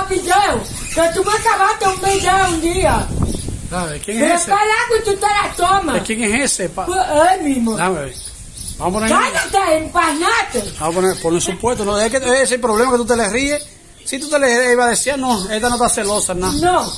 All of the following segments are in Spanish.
video. Que tú me acabaste un video un día. ¿De quién Pero es ese? para el agua y tú te la tomas. ¿De quién es ese? Pues él mismo. Dame ver. Vamos a poner. Cállate, empanate. Vamos a poner supuesto. No, es que ese es el problema que tú te le ríes. Si tú te le ibas a decir, no, esta no está celosa, nada. No.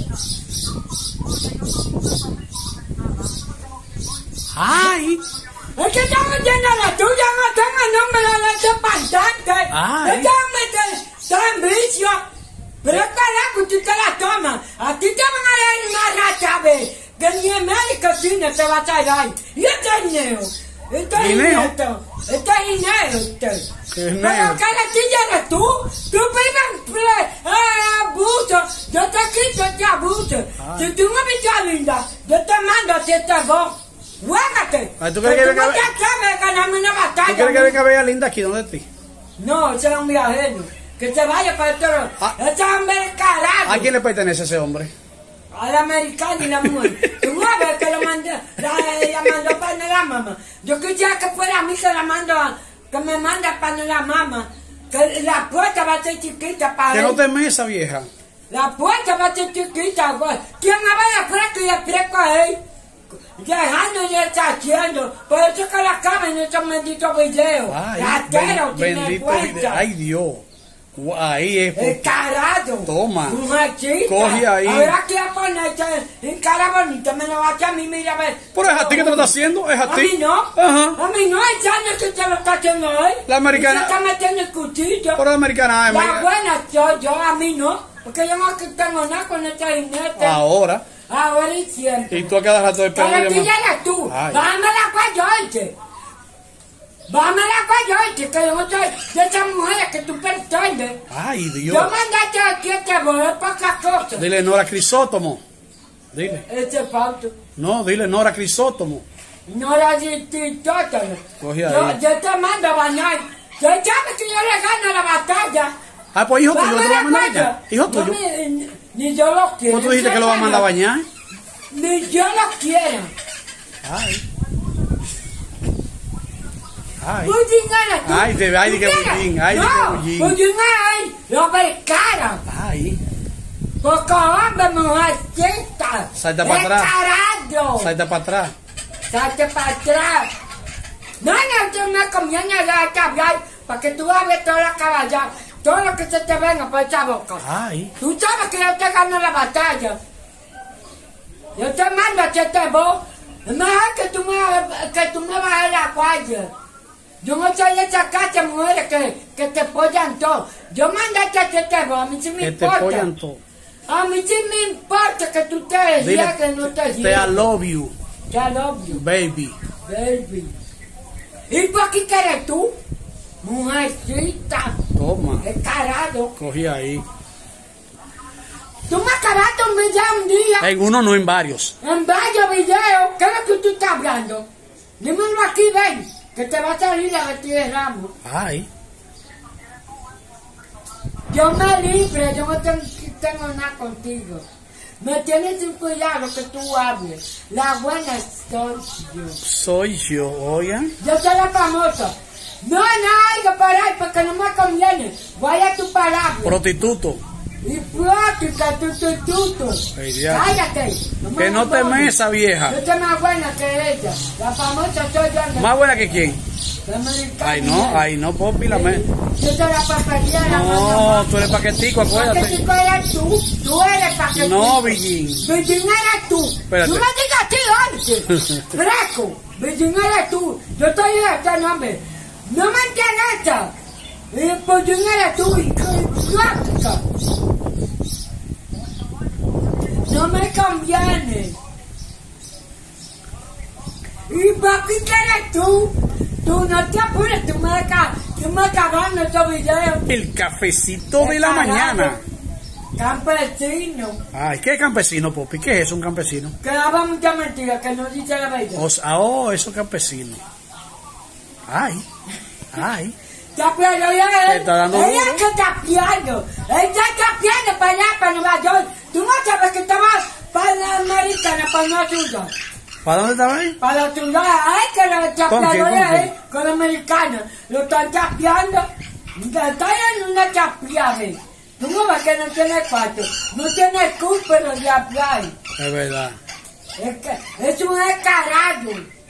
Ay. Es que estamos llenos de la tuya, no tengo el nombre de este pantante. Ay. Está en vicio. Pero es carajo, tú te la tomas. A ti te van a dar una racha, ve. Que ni en médico cine te va a traer. Y este es Neo. Este es ¿Neo? Ineto. Este es Ineo, ¿Qué es Pero Neo? caratilla eres tú. Tú vives en abuso. Yo te quito este abuso. Si tú me ves linda, yo te mando a este voz. ¡Juégate! Ay, ¿tú crees que venga a ver? Ganarme una batalla. ¿Tú quieres que venga a ver a Linda aquí? ¿Dónde estoy? No, ese es un viajero. Que se vaya para este lado. Ese hombre es carajo. ¿A quién le pertenece ese hombre? Al americano y la mujer. Tú sabes que lo mandó, la mandó para la mamá. Yo quisiera que fuera a mí que la mando, que me manda para la mamá. Que la puerta va a ser chiquita para Que él. no te mesa, vieja. La puerta va a ser chiquita, güey. ¿Quién me va a fresco y el fresco a él? Dejando y está haciendo. Por eso es que la cama en esos benditos videos. Ratero, tiene bendito cuenta. video. Ay, Dios. Ahí es. El carajo. Toma. Machista. Coge ahí. Ahora que a ponerte en cara bonita, me lo va a echar a mí, mira a ver. Pero es a ti que te lo está haciendo, es a ti. A mí no. Ajá. A mí no, es Chano que te lo está haciendo hoy. La americana. Se está metiendo el cuchillo. Pero la americana, La buena soy yo, a mí no. Porque yo no tengo nada con esta jinete. ahora. Ahora y siempre. Y tú a cada rato de Pero perder. aquí eres tú. Ay. Bájame la cuayoite. Bájame la cuayoite, que yo no soy de esas mujeres que tú pretendes. Ay, Dios. Yo mandaste aquí a que voy a pocas cosas. Dile Nora Crisótomo. Dile. Ese pauto. No, dile Nora Crisótomo. No era tótalo. Coge ahí. Yo te mando a bañar. Yo sabes que yo le gano la batalla. Ah, pues hijo tuyo, Bájame ¿te lo va a la mandar cuaya. allá? Hijo No tuyo. ni yo lo quiero. ¿Cómo tú dijiste que lo vas a mandar a bañar? Ni yo lo quiero. Ay. Ay. Bullín eres tú. Ay, de que ¿Tú quieres? bullín, ay, de no, que bullín. Bullín es él. Lo ve cara. Ay. Porque hombre, mujer, chica. Salta para atrás. Carajo. Salta para atrás. Salte para atrás. No, yo me conviene dejarte hablar para que tú hables toda la caballa, todo lo que se te venga por esa boca. Ay. Tú sabes que yo te gano la batalla. Yo te mando a hacerte voz. Es mejor que tú me bajes la guardia. Yo no soy de esa casa de mujeres que te apoyan todo. Yo mandate a hacerte voz, a mí sí me Que te importa. apoyan todo. A mí sí me importa que tú te Dile, que no te te I love you, I love you, baby. baby. ¿Y por aquí qué eres tú? Mujercita. Toma. ¡Qué carajo! Cogí ahí. Tú me acabaste un video un día. En uno, no en varios. En varios videos. ¿Qué es lo que tú estás hablando? Dímelo aquí, ven. Que te va a salir la vestida de ramo. Ay. Yo me libre. Yo no tengo nada contigo. Me tienes sin cuidado que tú hables. La buena soy yo. Soy yo, oigan. Yo soy la famosa. No, hay que parar porque no me conviene. Vaya tu palabra. Prostituto. Y práctica, tu. Ay, diablo. Cállate. Que no te mesa, vieja. Yo soy más buena que ella. La famosa soy yo. ¿Más buena que quién? La americana. Ay no, Popi, la me. Yo soy la papería de la No, tú eres paquetico, acuérdate. Paquetico eres tú. Tú eres paquetico. No, Villín. Villín eres tú. Espérate. Tú me digas a ti antes. Fresco. Villín eres tú. Yo estoy en este nombre. No me interesa. Villín eres tú. Y práctica. No me conviene. ¿Y por qué eres tú? Tú no te apures, tú me acabas en estos videos. El cafecito de la mañana. Campesino. Ay, ¿qué campesino, Popi? ¿Qué es un campesino? Que daba mucha mentira, que no dice la verdad. Oh, eso es campesino. Ay. Tapiando, ella Te está dando ella duro. es que tapiando. Ella está tapiando para allá, para Nueva York. Tú no sabes que estaba para la americana, para la tuya. ¿Para dónde estaba ahí? Para la tuya, ay, que los tapiadores ahí, con la americana. Lo están tapiando. Están en una tapiada. Tú no ves que no tiene cuarto. No tiene cúpero de hablar. Es verdad. Es un escarajo.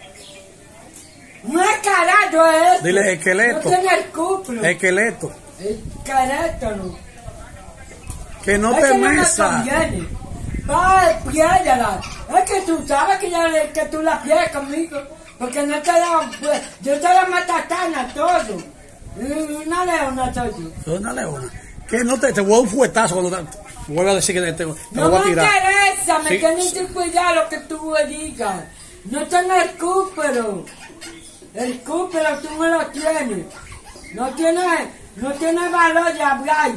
Un escarajo es eso. Dile esqueleto. No tiene cúpero. Esqueleto. Esqueleto, no. Que no Es te que no me mesa. conviene. Va, piérdela. Es que tú sabes que tú la pierdes conmigo. Porque no te da, pues, yo te la matatana todo. Una leona soy yo. Una leona. Que no te voy a dar un fuetazo cuando te vuelva a decir que te lo No voy a me tirar. interesa, me Sí. tienes que cuidar lo que tú me digas. No tengo el cúpero. El cúpero tú no lo tienes. No tiene valor de hablar.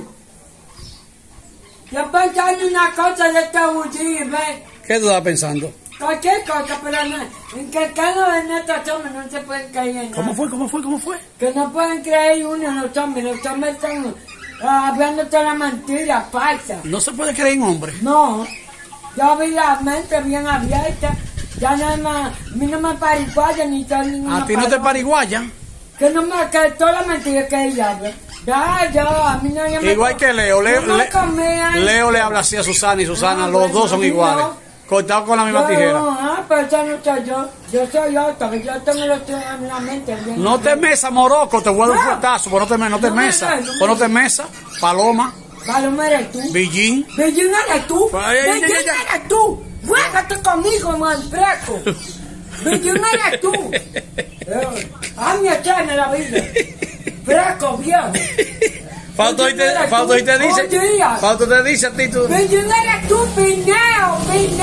Yo pensando una cosa de esta bullir, ¿ves? ¿Qué tú estás pensando? Cualquier cosa, pero no, en que el caso de estos hombres no se pueden creer en nada. ¿Cómo fue? Que no pueden creer uno en los hombres están hablando toda la mentira falsa. No se puede creer en hombre. No, yo vi la mente bien abierta, ya nada más, a mí no me pariguaya ni tal ninguna A ti no te palabra. pariguayan. Que no me, que toda la mentira que ella habla. Ya, yo, a mí no yo me- Igual que Leo. no me comía. Leo le habla así a Susana y Susana, Ah, los bueno, dos son a mí iguales. no. Cortados con la misma tijera. Pero eso no soy yo soy otro, que yo tengo los tres en la mente. bien No te abierta. mesa, moroco, te voy a dar un No. fuetazo, pues no te No me mesa. da, no Pues no te mesa. Paloma, Paloma eres tú. Billín. Bellín eres tú. Ay, ay, ay, Bellín ay, ay. eres tú. Juégate conmigo, manfreco. Bellín eres tú. Hazme echarme la vida. Freco, viejo. Fausto y te dice. Fausto te dice a ti tú. Bellín eres tú, Pineo.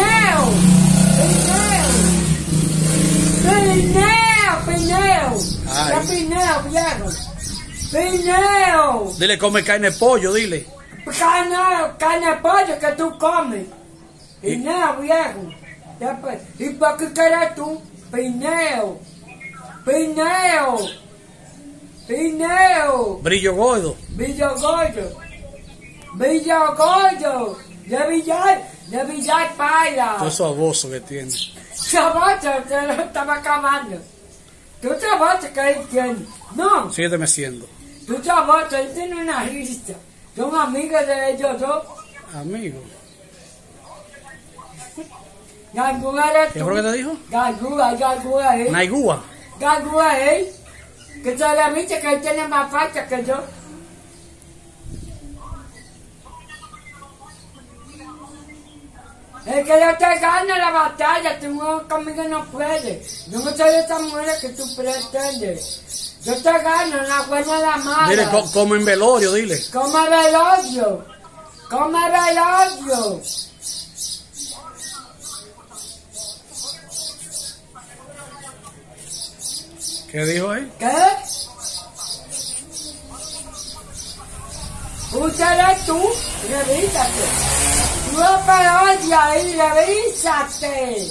Pineo. Ay. Ya Pineo, viejo. Pineo. Dile, come carne de pollo, dile. Carne de pollo que tú comes. Pineo, viejo. ¿Y por qué quieres tú? Pineo. Brillo gordo. Villogollo. De Villar Paila. Todo eso aboso que tiene. Chabocho, te lo estaba acabando. Tú chabocho que él tiene. No, Síguete meciendo. tú chabocho, él tiene una risa. Son amigos de ellos dos. Amigo. Gangúa eres ¿Qué tú. fue lo que te dijo? Gangúa, Naigúa. Gangúa, que se le dice que él tiene más falta que yo. Es que yo te gano la batalla, tú conmigo no puedes. Yo no soy esa mujer que tú pretendes. Yo te gano en la buena y la mala. Dile, come en velorio, dile. Come el odio. ¿Qué dijo él? ¿Qué? Úsale tú, revísate. Tú odia ahí, revísate.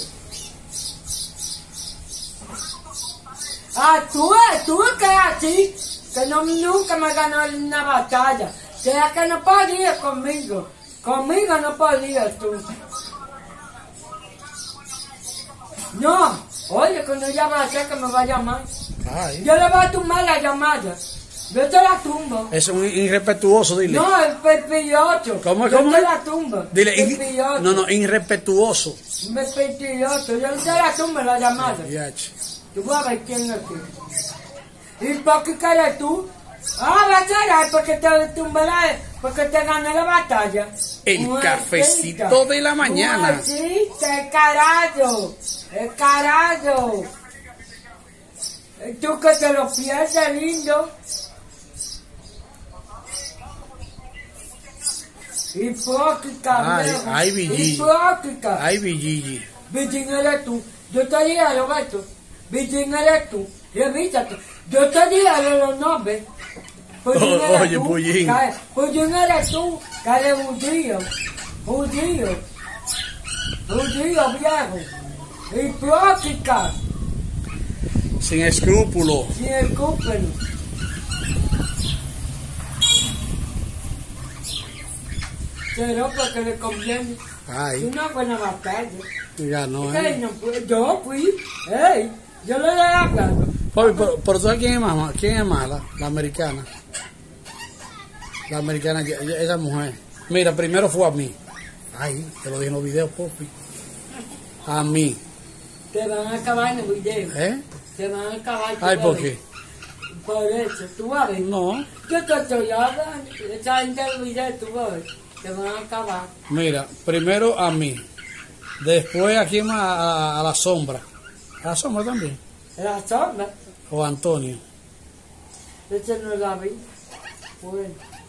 Tú que así, que no, nunca me ganó una batalla. Sea que no podías conmigo. Conmigo no podías tú. No, oye, cuando ella va a hacer que me va a llamar. Ay. Yo le voy a tumbar la llamada. Yo te la tumbo. Es un irrespetuoso, dile. No, el pepillocho. ¿Cómo, Yo cómo? te la tumbo. Dile, Pepillocho. no, irrespetuoso. Pepillocho. Yo te la tumbo la llamada. Yache. Tú vas a ver quién es tú. ¿Y por qué quieres tú? Ah, va a llorar porque te tumbé porque te gané la batalla. El Muertita. cafecito de la mañana. Muertita, el carajo. El carajo. Tú que te lo pierdes, lindo. Hipócrita, Ay, viejo. ay, Villigi. Hipócrita. Ay, Villigi. Villín eres tú. Yo te dije, Roberto. Villín eres tú. Revísate. Yo te dije los nombres. Pullín eres Oye, tú. Pullín. Pullín eres tú. Care judío. Judío, viejo. Hipócrita. Sin escrúpulo. Sin escúpelo. Pero porque le conviene. Ay, Una buena batalla. ganó, Ey, no fue- yo fui. Ey, yo le he hablado. Pero tú sabes quién es mala, la americana. La americana, esa mujer. Mira, primero fue a mí. Ay, te lo dije en los videos, Popi. A mí. Te van a acabar en el video. ¿Eh? Te van a acabar. Ay, ¿por qué? Por eso, tú vas a ver. No. Yo te estoy hablando. Esa gente del video, tú vas a ver. Te van a acabar. Mira, primero a mí. Después aquí más a la sombra. ¿A la sombra también? La sombra. O a Antonio. Ese no la vi. Bueno.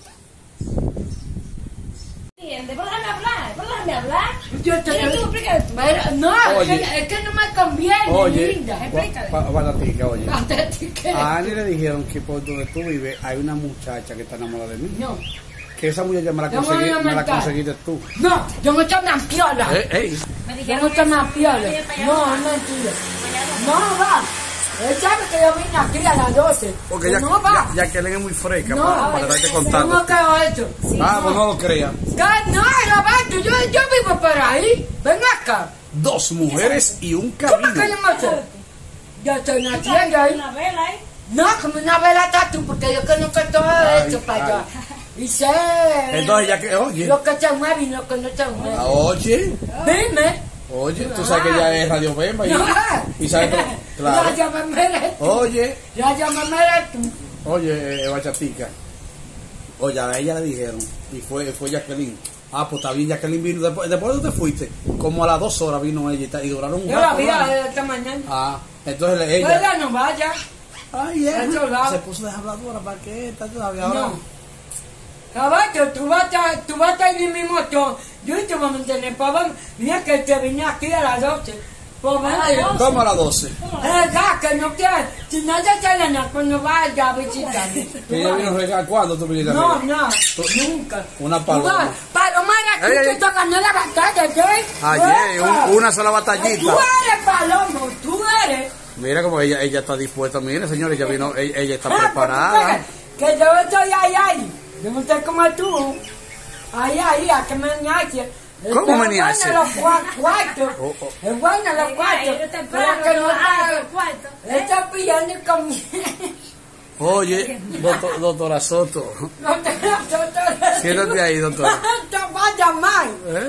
Déjame hablar. Yo te Mira, tú, explícale tú. Pero, no, Oye. es que no me conviene, Oye, linda. Explícale. Batatica, oye. Batatica. A Ani le dijeron que por donde tú vives hay una muchacha que está enamorada de mí. No, Que esa muchacha me la, Yo voy a me la mentar. conseguiste tú. no, yo no estoy más piola. Ey. Me Yo dijeron no estoy eso. más piola. Oye, para allá No, no es va. mentira. Para allá no va. No va. Él sabe que yo vine aquí a las 12. Porque ya, no va. ya que él es muy fresca No, para estarte contando. ¿Cómo creo eso? Ah, pues no lo creas. No, Roberto, yo vivo por ahí. Ven acá. Dos mujeres y un ¿Cómo camino. que yo no sé? Yo estoy naciendo ahí. Una vela ahí. No, como una vela tatu, porque yo conozco todo Ay, esto para allá. Y sé Entonces ya que, oye, lo que se mueve y lo que no se mueve. oye, Dime. tú sabes que ella es Radio Bemba y sabes que, claro. Ya me eres tú. Oye, Ya me eres tú. oye, Bachatica. Oye, a ella le dijeron, y fue Jacqueline. Ah, pues está bien, Jacqueline vino, después de tú te fuiste, como a las 2 horas vino ella y duraron un Yo la rato. vi ¿verdad? esta mañana. Ah, entonces Pues ella, ella no vaya. ay, Eso lado. se puso de habladora, ¿para qué? Está todavía ahora. No. Caballo, tú vas a estar en mi moto. Yo te voy a mantener para mira que te vine aquí a las 12. Pues ven, ¿Cómo a las 12? que no quieres. Si no te sale nada, cuando vaya a visitarme. Tú ¿Ella vas. vino a regalar cuándo tú viniste a No, regalar? nunca. Una Tú paloma. vas. Palomara, tú Ey, que ey. te ganó la batalla, ¿qué? Ayer, Epa. una sola Tú batallita. eres palomo, tú eres. Mira como ella está dispuesta, mire señores, ella vino, ella está Ah, preparada. porque que yo estoy ahí. Yo no estoy como tú. Ahí, a que me engañe. ¿Cómo me engañe? Los cuartos. Oh, oh. Es bueno los cuartos. Ay, temprano, Pero que no ay, está. los cuartos. Está pillando con. Oye, doctora Soto, No te lo siéntate ahí, doctora. Te va a llamar. ¿Eh?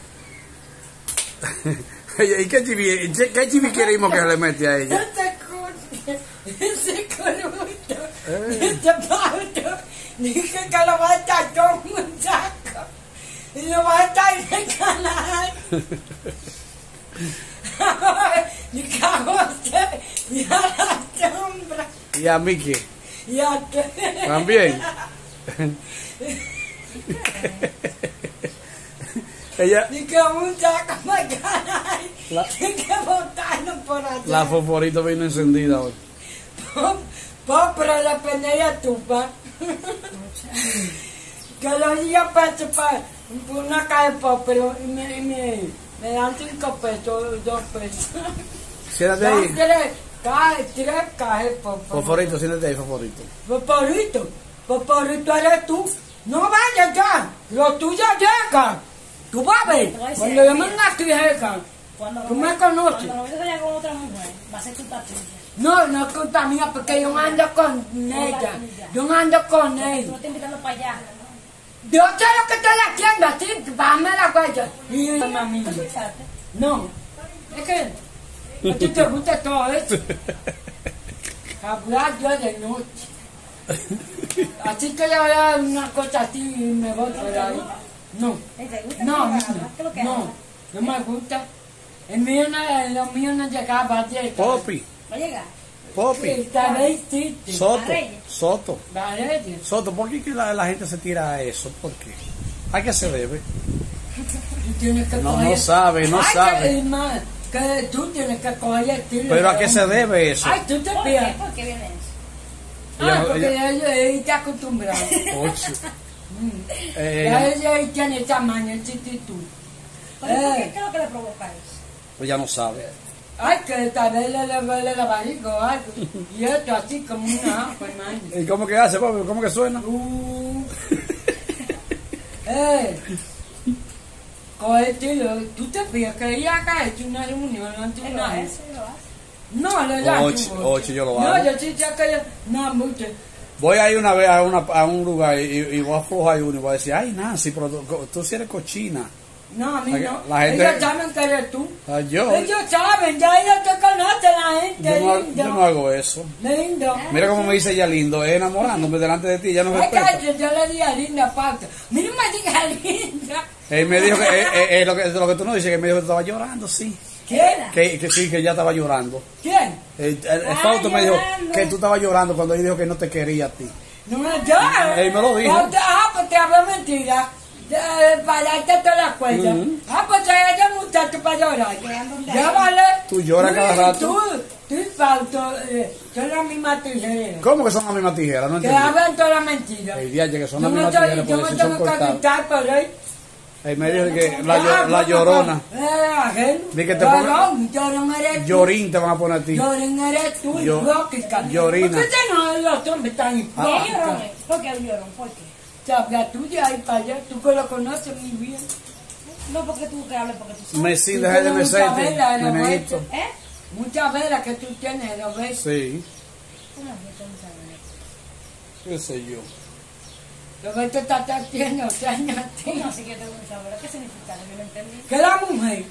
Oye, ¿y qué chiviquerismo que se le mete a ella? Ese coruto, este pauto, dije que lo va a estar con un saco y lo va a estar en el canal. Y cagote, y a la sombra, ¿Y a mí qué? y a que. También. Ella, Y que un saco me canal, La- y que botarlo por allá. la fosforito vino encendida hoy. Pero la penella tupa. Que los días pesos para una caja de pero y me dan 5 pesos, 2 pesos. Siéntate Dan ahí. 3 cajas de popero. Fosforito, siéntate ahí, fosforito. Poporito eres tú. No vayas ya, los tuyos llegan. Tú vas a ver, cuando yo me aquí llegan. Tú me conoces. Cuando lo ves allá con otra mujer, va a ser culpa tuya. No es culpa mía porque yo no ando con ella. Yo no ando con Tú él. no estás invitando para allá. Yo sé lo que estoy haciendo, así, bájame la huella. Y mami, ¿Tú escuchaste? no, es que a ti te gusta todo eso. Hablar yo de noche. Así que yo voy a dar una cosa así y me voy por ahí. No, ¿Te gusta no, que hablas? ¿Qué es lo que no, hablas? no me gusta. Lo mío no llegaba ayer. Popi, ¿Va a llegar? Popi, Esta vez sí. Soto. Vale, Soto, ¿por qué que la gente se tira a eso? ¿Por qué? ¿A qué se debe? tú tienes que No, coger. no sabe, no Ay, sabe. Que, hermano, que tú tienes que coger el estilo. ¿Pero a de qué se hombre. debe eso? Ay, tú te ¿Por qué? pierdes. ¿Por qué viene eso? Ah, porque ella está acostumbrada. Ocho. Ella tiene tamaño, actitud. ¿Por qué? ¿Qué es lo que le provoca eso? Pues ya no sabe. Ay, que tal vez le duele la barriga o algo. Y esto así como una ajo, hermano. ¿Y cómo que hace, Popi? ¿Cómo que suena? Coge estilo. Tú te fijas que ella acá ha hecho una reunión antes de Él lo una hace, vez. él lo hace. No, le da. Ocho, yo lo No, hago. yo sí sé que yo. No, mucho. Voy a ir una vez a un lugar y voy a aflojar uno y voy a decir, ay Nancy, pero tú sí eres cochina. No, a mí no. La gente- Ellos saben que eres tú. Yo Ellos saben, ya ellos te conocen, la gente. yo no hago eso. Lindo. Mira cómo me dice ella lindo, enamorándome delante de ti, ya no Ay, respeta. cállate, yo le di a linda pauta. Mira, me diga linda. Él me dijo que lo que tú no dices, que me dijo que tú estabas llorando, sí. ¿Quién? Que sí, que ella estaba llorando. ¿Quién? El Fausto me dijo llorando. que tú estabas llorando cuando él dijo que no te quería a ti. No, yo. Él me lo dijo. Pues te hablo mentira. Para darte toda la cuenta. Pues ella es muchacho para llorar. Ya vale. Tú lloras cada rato. Tú y Fausto son la misma tijera. ¿Cómo que son las mismas tijeras? No Que entendí. hablan toda la mentira. El día que son Yo las me mismas tengo tijeras, yo por me eso son tengo que cortadas. quitar por ahí. Él me dijo que la llorona, Di que te Llorón eres tú. Llorín te van a poner a ti. Llorón eres tú, Yo- hipócrita. Llorina. ¿Por qué no los hombres tan ¿Qué hipócritas? llorón? ¿Por qué llorón? ¿Por qué? Sabla tuya ahí para allá, tú que lo conoces muy bien. No porque tú que hables, porque tú sabes. Me sí, Tú deja de tienes mesete, mucha vela, ¿no? meneíto. ¿Eh? Muchas velas que tú tienes, ¿lo ves? Sí, ¿Cómo es que tú no sabes? qué sé yo. Lo ves que estás haciendo, señor. ¿Cómo así que te gusta saber? ¿Qué significa? Yo no entendí. Que la mujer.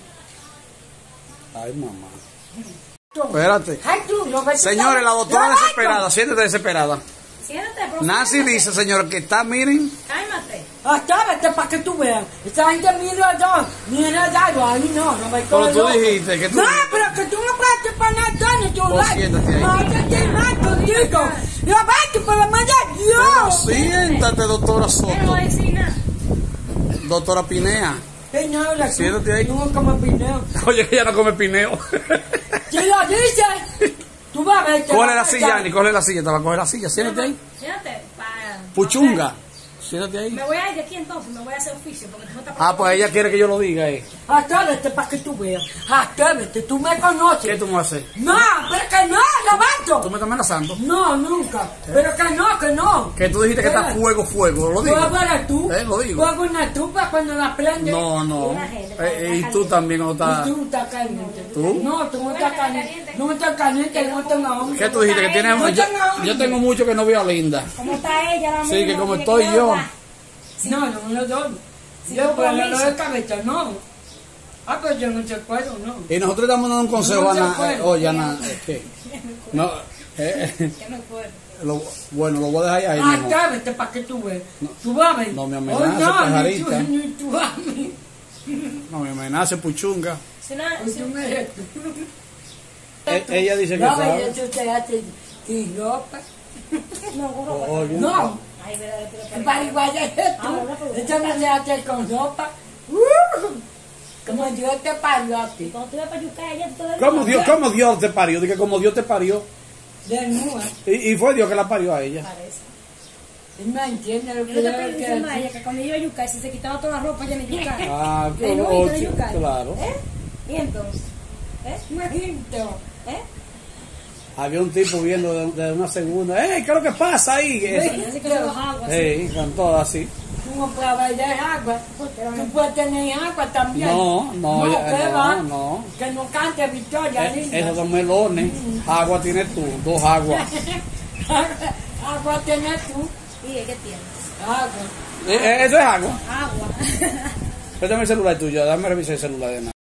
Ay, mamá. Espérate. Ay, tú, lo ves que Señores, la doctora ¡Lo desesperada, siéntate desesperada. Siéntate, por Nancy favor. dice, señor, que está, miren, Cálmate. hasta vete para que tú veas. Esa gente mira yo, mira yo, a mí no me pero tú loco. dijiste que tú... No, pero que tú no puedes para nada, ni tú Pues siéntate ahí. Mátate mal contigo. Yo vete por la mañana, Pero Dios. siéntate, doctora Yo no Soto. voy a decir nada. Doctora Pinea. Señora, Siéntate ahí. tú como pineo. Oye, que ella no come pineo. Si lo dices, tú vas a ver. Coge la silla, Ani, coge la silla, te va a coger la silla, siéntate ahí. Siéntate. Puchunga, siéntate ahí. Me voy a ir de aquí entonces, me voy a hacer oficio, porque tú no estás... Ah, pues ella quiere que yo lo diga, Atrévete para que tú veas. Atrévete, tú me conoces. ¿Qué tú me vas a hacer? No, pero que no, ¿Tú levanto. me estás amenazando? No, nunca. Pero que no. Que tú dijiste que está fuego, lo digo. Fuego eres tú. Lo digo. Fuego en la estufa cuando la prendes. No. Una gente, Y tú también no Y estás... tú estás caliente. ¿Tú? No, tú no estás caliente. No estás caliente, no tengo hambre. ¿Qué tú dijiste? Que tienes... Yo tengo mucho que no veo a Linda. ¿Cómo está ella? La Sí, misma, que como que estoy quiero yo. hablar. No, no me lo doy. Sin Yo por compromiso. lo de cabeza, no. Pues yo no se puedo, no. Y nosotros estamos dando un consejo a No se Ana. puede. Oye, Ana, ¿qué? No, Que no puedo. bueno, lo voy a dejar ahí mismo. Atrévete para que tú veas. Tú vas a ver. No me Oh, amenaces, no, pajarita. ni tú vas a ver. No me amenace, puchunga. Si no, Pues tú me eres tú. Ella dice que No, sabe. eso te hace sin ropa. no, gorro, Oye, No, Ay, verdad, que lo para igual eres tú. Eso no se hace con ropa. Como Dios te parió a ti. Cuando tú vas para Yucay, ella tú te ¿Cómo Dios te parió? Dije, como Dios te parió. Desnuda. Y fue Dios que la parió a ella. Parece. Él me entiende lo Yo que te yo estoy diciendo a quiero ella que cuando iba a Yucay, si se quitaba toda la ropa, ella en Yucay. Ah, ¿El nuevito de sí, Yucay? claro. ¿Eh? ¿Y entonces? ¿Eh? Imagínate. ¿Eh? Había un tipo viendo de una segunda. ¡Ey! ¿Qué es lo que pasa ahí? Así que se los hago así. Ey, con todo así. Tú no puedes bailar agua. Tú puedes tener agua también. No, ¿qué va? no. Que no cante Victoria, linda. Esos son melones. Agua tienes tú, 2 aguas. Agua tienes tú. ¿Y qué tienes? Agua. Eso es agua. Agua. Préstame el celular tuyo, dame revisar el celular de nada.